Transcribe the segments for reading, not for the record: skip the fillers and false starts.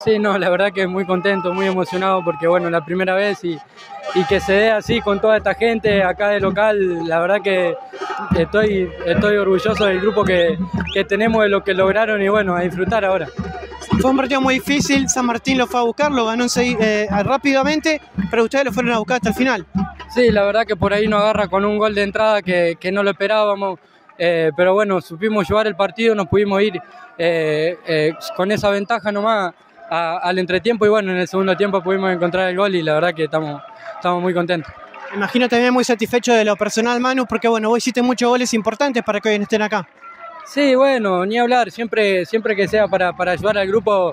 Sí, no, la verdad que muy contento, muy emocionado porque bueno, la primera vez y que se dé así con toda esta gente acá de local, la verdad que estoy orgulloso del grupo que tenemos, de lo que lograron y bueno, a disfrutar ahora. Fue un partido muy difícil, San Martín lo fue a buscar, lo ganó rápidamente, pero ustedes lo fueron a buscar hasta el final. Sí, la verdad que por ahí nos agarra con un gol de entrada que no lo esperábamos, pero bueno, supimos llevar el partido, nos pudimos ir con esa ventaja nomás al entretiempo y bueno, en el segundo tiempo pudimos encontrar el gol y la verdad que estamos muy contentos. Me imagino también muy satisfecho de lo personal, Manu, porque bueno, vos hiciste muchos goles importantes para que hoy estén acá. Sí, bueno, ni hablar, siempre que sea para ayudar al grupo,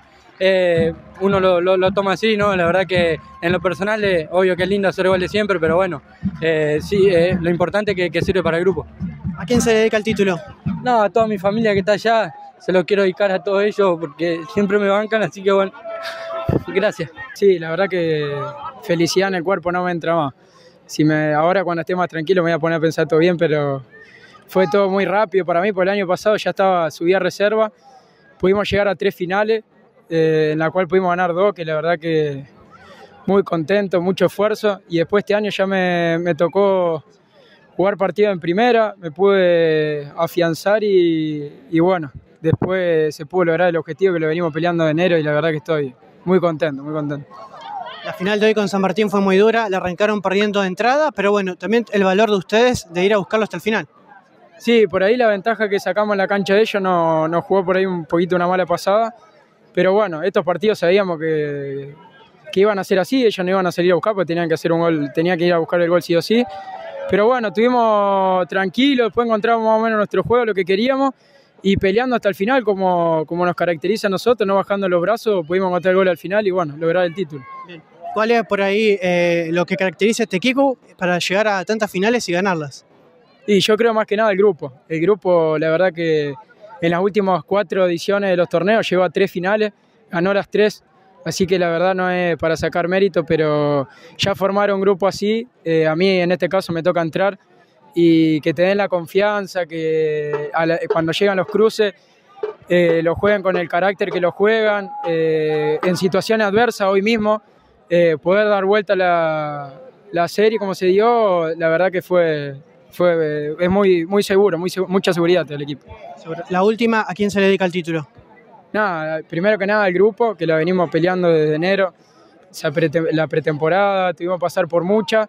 uno lo toma así, ¿no? La verdad que en lo personal, obvio que es lindo hacer goles siempre, pero bueno, sí, lo importante es que sirve para el grupo. ¿A quién se le dedica el título? No, a toda mi familia que está allá, se lo quiero dedicar a todos ellos porque siempre me bancan, así que bueno, gracias. Sí, la verdad que felicidad en el cuerpo no me entra más. Ahora cuando esté más tranquilo me voy a poner a pensar todo bien, pero fue todo muy rápido para mí, porque el año pasado ya subí a reserva, pudimos llegar a 3 finales, en la cual pudimos ganar 2, que la verdad que muy contento, mucho esfuerzo, y después este año ya me tocó jugar partido en primera, me pude afianzar y bueno, después se pudo lograr el objetivo que lo venimos peleando de enero y la verdad que estoy muy contento, muy contento. La final de hoy con San Martín fue muy dura, la arrancaron perdiendo de entrada, pero bueno, también el valor de ustedes de ir a buscarlo hasta el final. Sí, por ahí la ventaja que sacamos en la cancha de ellos nos jugó por ahí un poquito una mala pasada, pero bueno, estos partidos sabíamos que iban a ser así, ellos no iban a salir a buscar porque tenían que hacer un gol, tenía que ir a buscar el gol sí o sí, pero bueno, estuvimos tranquilos, después encontramos más o menos nuestro juego, lo que queríamos, y peleando hasta el final como nos caracteriza a nosotros, no bajando los brazos, pudimos encontrar el gol al final y bueno, lograr el título. Bien. ¿Cuál es por ahí lo que caracteriza a este equipo para llegar a tantas finales y ganarlas? Y yo creo más que nada el grupo, la verdad que en las últimas 4 ediciones de los torneos llegó a 3 finales, ganó las 3, así que la verdad no es para sacar mérito, pero ya formar un grupo así, a mí en este caso me toca entrar y que te den la confianza, que cuando llegan los cruces lo jueguen con el carácter que lo juegan, en situaciones adversas hoy mismo, poder dar vuelta la serie como se dio, la verdad que es muy seguro, mucha seguridad del equipo. La última, ¿a quién se le dedica el título? Nada, primero que nada al grupo, que lo venimos peleando desde enero, la pretemporada, tuvimos que pasar por mucha,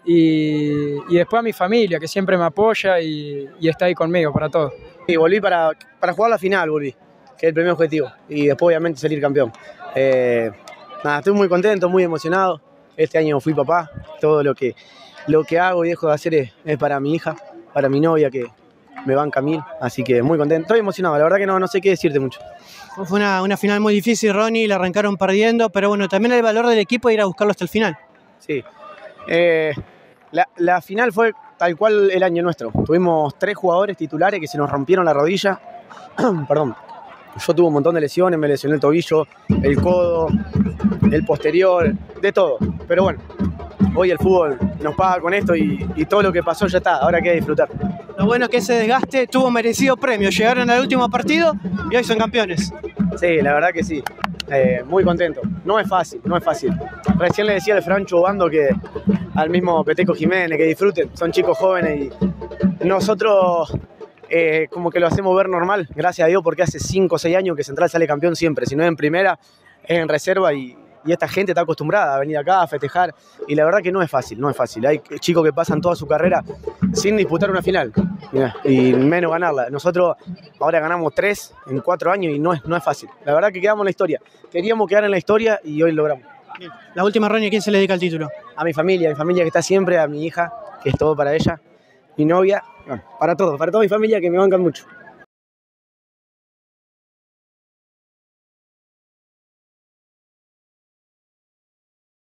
y después a mi familia, que siempre me apoya y está ahí conmigo para todo. Sí, volví para jugar la final, que es el primer objetivo, y después obviamente salir campeón. Nada, estoy muy contento, muy emocionado. Este año fui papá, todo lo que hago y dejo de hacer es para mi hija, para mi novia que me banca 1000, así que muy contento, estoy emocionado, la verdad que no sé qué decirte mucho. Fue una final muy difícil, Ronnie, la arrancaron perdiendo, pero bueno, también el valor del equipo de ir a buscarlo hasta el final. Sí, la final fue tal cual el año nuestro, tuvimos 3 jugadores titulares que se nos rompieron la rodilla, perdón, yo tuve un montón de lesiones, me lesioné el tobillo, el codo, el posterior, de todo, pero bueno. Hoy el fútbol nos paga con esto y todo lo que pasó ya está, ahora queda disfrutar. Lo bueno es que ese desgaste tuvo merecido premio, llegaron al último partido y hoy son campeones. Sí, la verdad que sí, muy contento. No es fácil. Recién le decía al Francho Bando que al mismo Peteco Jiménez que disfruten, son chicos jóvenes y nosotros como que lo hacemos ver normal, gracias a Dios, porque hace 5 o 6 años que Central sale campeón siempre, si no es en primera, es en reserva y esta gente está acostumbrada a venir acá a festejar y la verdad que no es fácil. Hay chicos que pasan toda su carrera sin disputar una final, mirá, y menos ganarla. Nosotros ahora ganamos 3 en 4 años y no es fácil. La verdad que quedamos en la historia. Queríamos quedar en la historia y hoy logramos. Bien. La última, Ronnie, ¿a quién se le dedica el título? A mi familia que está siempre, a mi hija, que es todo para ella, mi novia, bueno, para toda mi familia que me bancan mucho.